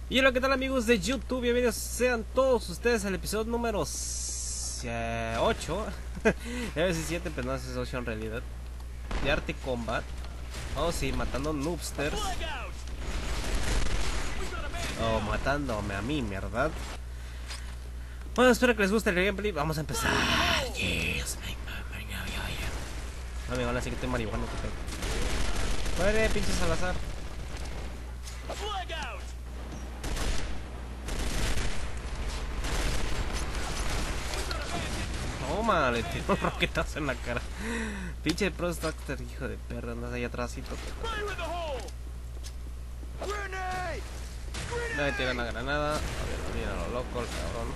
Y hola, ¿qué tal amigos de YouTube? Bienvenidos sean todos ustedes al episodio número 8 a veces 7, pero no es 8 en realidad, de Arctic Combat. Oh sí, matando noobsters. Oh, matándome a mí, ¿verdad? Bueno, espero que les guste el gameplay. Vamos a empezar. Yes, no me van a decir que estoy marihuana. Muere, pinche Salazar. Toma, le tiro un roquetazo en la cara. Pinche Prostaster, hijo de perra, andas ahí atrásito. Nadie tira una granada. A ver, mira lo loco, el cabrón.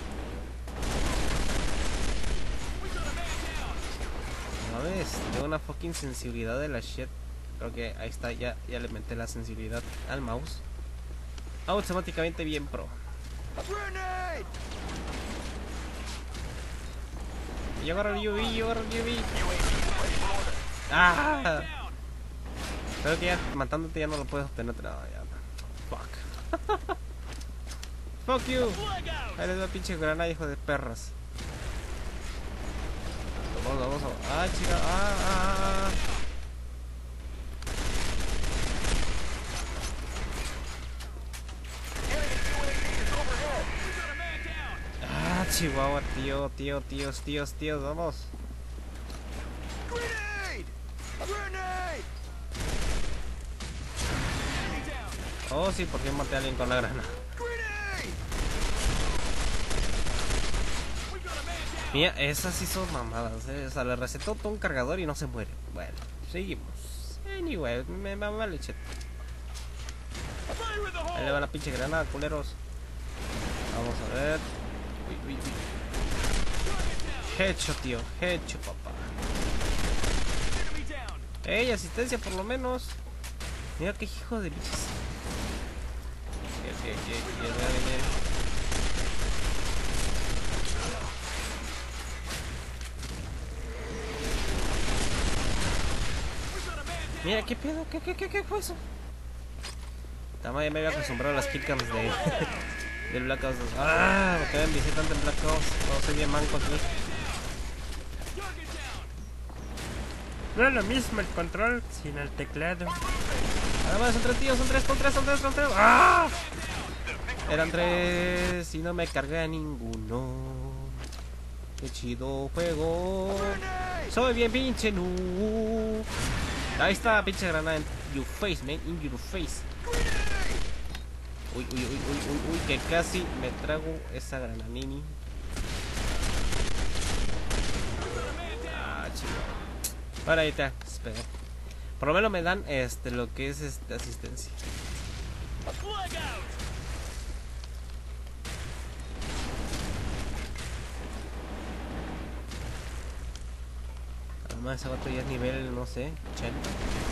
¿No ves? Tengo una fucking sensibilidad de la shit. Creo que ahí está, ya le meté la sensibilidad al mouse. Automáticamente bien pro. Yo agarro el UV, ¡Ah! Creo que ya matándote ya no lo puedes obtener. No, ya. Fuck. Fuck you. Ahí les da pinche granada, hijo de perras. Vamos. Ah, chica. Chihuahua, tíos, vamos. Oh, sí, por fin maté a alguien con la granada. Mira, esas sí son mamadas, O sea, le recetó todo un cargador y no se muere. Bueno, seguimos. Anyway, me vale chet. Ahí le va la pinche granada, culeros. Vamos a ver. Uy. Hecho, tío. Hecho, papá. Ey, asistencia por lo menos. Mira qué hijo de bichos. Mira, ¿qué pedo? ¿Qué fue eso? También me había acostumbrado a las killcams del Black Ops 2. ¡Ah! Me quedé en visitante en Black Ops. No, soy bien manco aquí. No es lo mismo el control sin el teclado. Además son tres tíos, son tres. ¡Ah! Eran tres y no me cargué a ninguno. Qué chido juego. Soy bien pinche noob. Ahí está, pinche granada en your face, man. In your face. Uy, que casi me trago esa grananini. Ah, chido. Para ahí está, espera. Por lo menos me dan lo que es asistencia. Además ese vato ya es nivel, no sé, 80.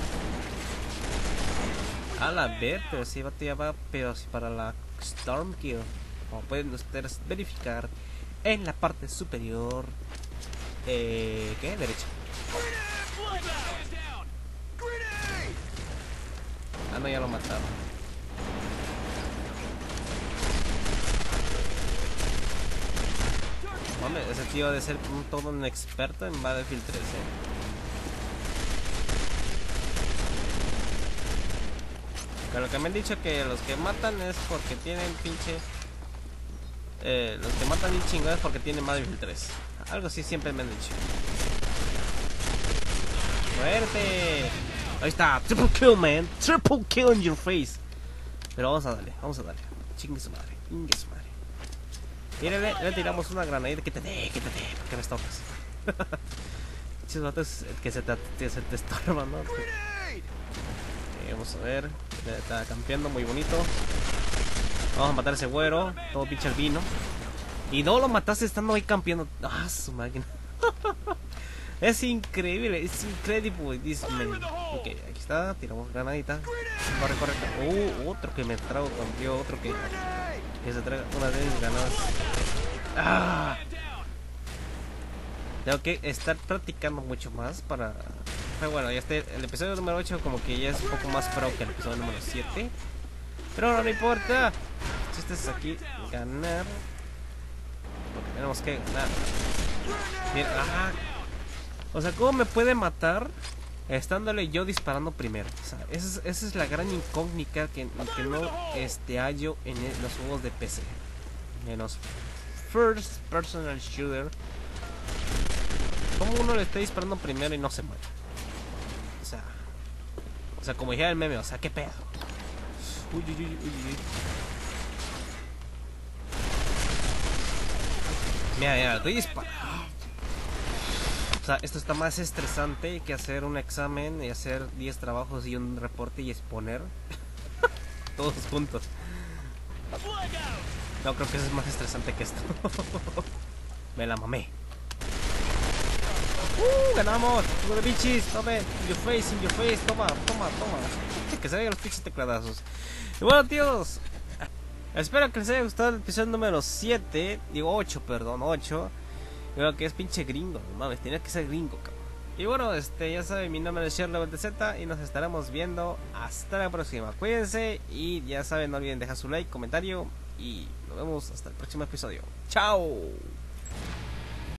A la ver, pero si vato ya va, pero si para la Storm Kill, como pueden ustedes verificar en la parte superior, ¿qué? Derecha. Ah, no, ya lo mataron. Mames, ese tío debe ser todo un experto en Battlefield 3, Pero lo que me han dicho que los que matan es porque tienen pinche... los que matan bien chingados porque tienen Battlefield 3. Algo así siempre me han dicho. ¡Muerte! Ahí está, triple kill, man. Triple kill in your face. Pero vamos a darle. Chingue su madre. Y le tiramos una granada. Quítate, porque me estocas. Muchos vatos que se te estorban, ¿no? Vamos a ver. Está campeando muy bonito. Vamos a matar a ese güero. Todo pinche albino. Y no lo mataste estando ahí campeando. Ah, su máquina. Es increíble, this man. Ok, aquí está, tiramos granadita. Corre. Otro que me trago contigo, otro que se traga una de mis granadas. ¡Ah! Tengo que estar practicando mucho más para... Pero bueno, ya el episodio número 8 como que ya es un poco más pro que el episodio número 7. Pero no importa. El chiste es aquí ganar. Porque tenemos que ganar. Mira, o sea, ¿cómo me puede matar estándole yo disparando primero? O sea, esa es la gran incógnita que no hallo en los juegos de PC. En los First Personal Shooter. ¿Cómo uno le está disparando primero y no se muere? O sea, como dijera el meme, o sea, ¿qué pedo? Uy. Mira, estoy disparando. O sea, esto está más estresante que hacer un examen y hacer 10 trabajos y un reporte y exponer todos juntos. No, creo que eso es más estresante que esto. Me la mamé. Ganamos. Tuvo de bichis. Tome. In your face. Toma. Que se vayan los pinches tecladazos. Y bueno, tíos, espero que les haya gustado el episodio número 7. Digo 8, perdón, 8. Creo que es pinche gringo, no mames, tenía que ser gringo, cabrón. Y bueno, ya saben, mi nombre es SherLevelTZ y nos estaremos viendo hasta la próxima. Cuídense y ya saben, no olviden dejar su like, comentario y nos vemos hasta el próximo episodio. ¡Chao!